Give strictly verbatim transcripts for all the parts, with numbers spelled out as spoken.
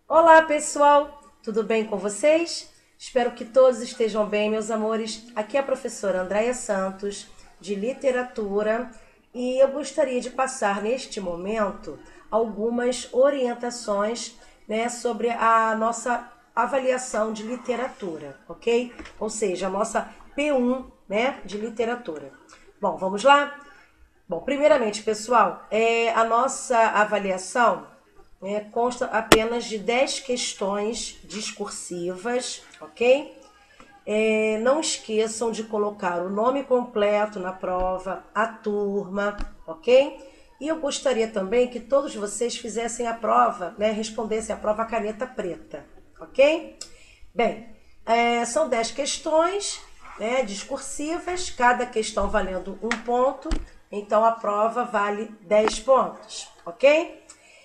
Olá, pessoal! Tudo bem com vocês? Espero que todos estejam bem, meus amores. Aqui é a professora Andréia Santos, de Literatura, e eu gostaria de passar neste momento algumas orientações, né, sobre a nossa avaliação de literatura, ok? Ou seja, a nossa P um, né, de literatura. Bom, vamos lá? Bom, primeiramente, pessoal, é, a nossa avaliação é, consta apenas de dez questões discursivas, ok? É, não esqueçam de colocar o nome completo na prova, a turma, ok? E eu gostaria também que todos vocês fizessem a prova, né, respondessem a prova a caneta preta, ok? Bem, é, são dez questões, né, discursivas, cada questão valendo um ponto, então a prova vale dez pontos, ok?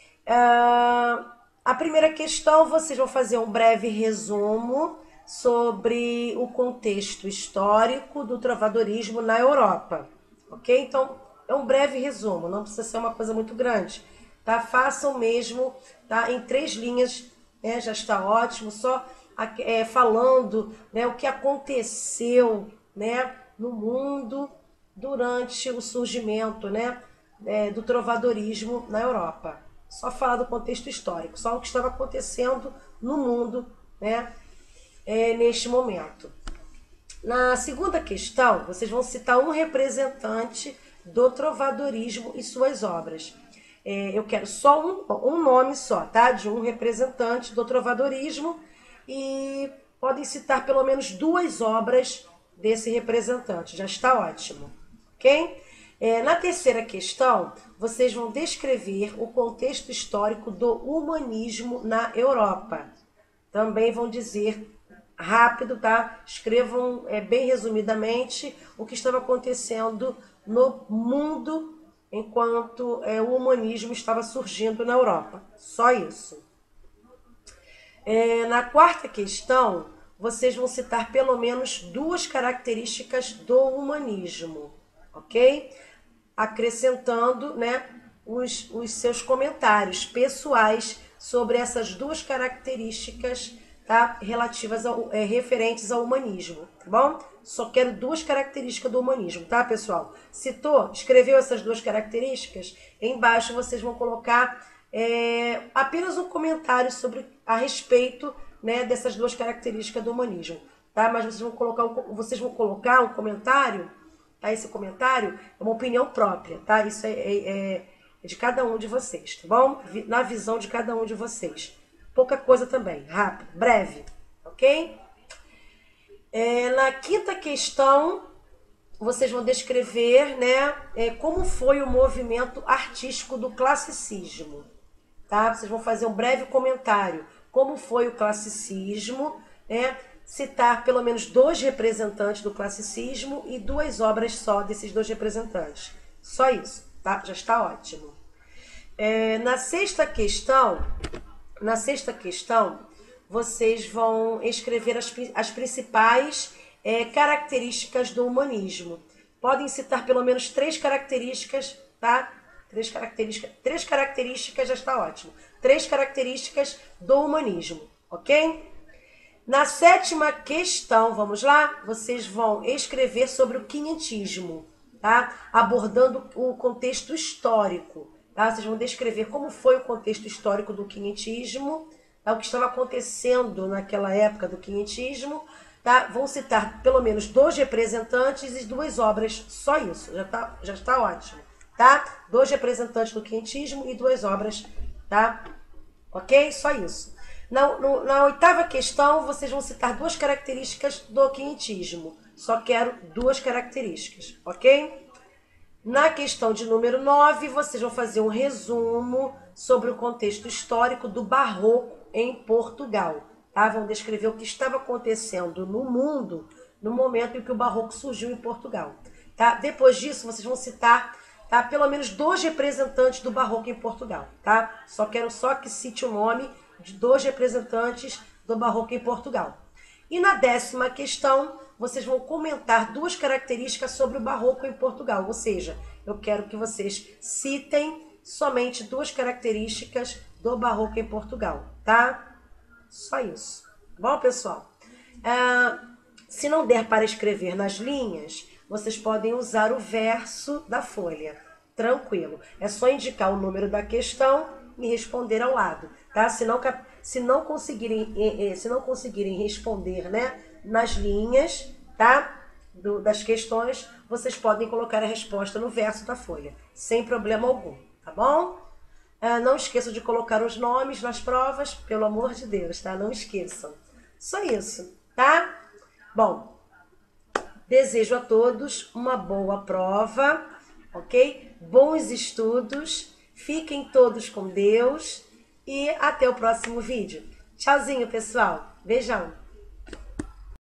Uh, a primeira questão, vocês vão fazer um breve resumo sobre o contexto histórico do trovadorismo na Europa, ok? Então, é um breve resumo, não precisa ser uma coisa muito grande, tá? Façam mesmo, tá? Em três linhas, né? Já está ótimo, só é, falando, né, o que aconteceu, né, no mundo durante o surgimento, né, é, do trovadorismo na Europa. Só falar do contexto histórico, só o que estava acontecendo no mundo, né, é, neste momento. Na segunda questão, vocês vão citar um representante do trovadorismo e suas obras. É, eu quero só um, um nome só, tá? De um representante do trovadorismo e podem citar pelo menos duas obras desse representante. Já está ótimo, ok? É, na terceira questão, vocês vão descrever o contexto histórico do humanismo na Europa. Também vão dizer rápido, tá? Escrevam é, bem resumidamente o que estava acontecendo no mundo enquanto é, o humanismo estava surgindo na Europa. Só isso. É, na quarta questão, vocês vão citar pelo menos duas características do humanismo, ok? Acrescentando, né, os, os seus comentários pessoais sobre essas duas características, tá, relativas ao, é, referentes ao humanismo, tá bom? Só quero duas características do humanismo, tá, pessoal? Citou, escreveu essas duas características? Embaixo vocês vão colocar é, apenas um comentário sobre a respeito, né, dessas duas características do humanismo, tá? Mas vocês vão colocar um, vocês vão colocar um comentário, tá? Esse comentário é uma opinião própria, tá? Isso é, é, é de cada um de vocês, tá bom? Na visão de cada um de vocês. Pouca coisa também, rápido, breve, ok? É, na quinta questão, vocês vão descrever, né, é, como foi o movimento artístico do classicismo, tá? Vocês vão fazer um breve comentário. Como foi o classicismo, né? Citar pelo menos dois representantes do classicismo e duas obras só desses dois representantes. Só isso, tá? Já está ótimo. É, na sexta questão, na sexta questão, vocês vão escrever as, as principais é, características do humanismo. Podem citar pelo menos três características, tá? Três características, três características já está ótimo. Três características do humanismo, ok? Na sétima questão, vamos lá? Vocês vão escrever sobre o quinhentismo, tá? Abordando o contexto histórico, tá? Vocês vão descrever como foi o contexto histórico do quinhentismo, tá? O que estava acontecendo naquela época do quinhentismo, tá? Vão citar pelo menos dois representantes e duas obras, só isso, já, tá, já está ótimo, tá? Dois representantes do quinhentismo e duas obras, tá? Ok? Só isso. Na, no, na oitava questão, vocês vão citar duas características do quinhentismo. Só quero duas características, ok? Na questão de número nove, vocês vão fazer um resumo sobre o contexto histórico do Barroco em Portugal. Tá? Vão descrever o que estava acontecendo no mundo no momento em que o Barroco surgiu em Portugal. Tá? Depois disso, vocês vão citar, tá, pelo menos dois representantes do Barroco em Portugal. Tá? Só quero só que cite o nome de dois representantes do Barroco em Portugal. E na décima questão, vocês vão comentar duas características sobre o Barroco em Portugal. Ou seja, eu quero que vocês citem somente duas características do Barroco em Portugal, tá? Só isso. Bom, pessoal? Ah, se não der para escrever nas linhas, vocês podem usar o verso da folha. Tranquilo. É só indicar o número da questão e responder ao lado, tá? Se não, se não conseguirem, se não conseguirem responder, né, nas linhas, tá? Do, das questões, vocês podem colocar a resposta no verso da folha, sem problema algum, tá bom? Ah, não esqueçam de colocar os nomes nas provas, pelo amor de Deus, tá? Não esqueçam. Só isso, tá? Bom, desejo a todos uma boa prova, ok? Bons estudos, fiquem todos com Deus e até o próximo vídeo. Tchauzinho, pessoal. Beijão.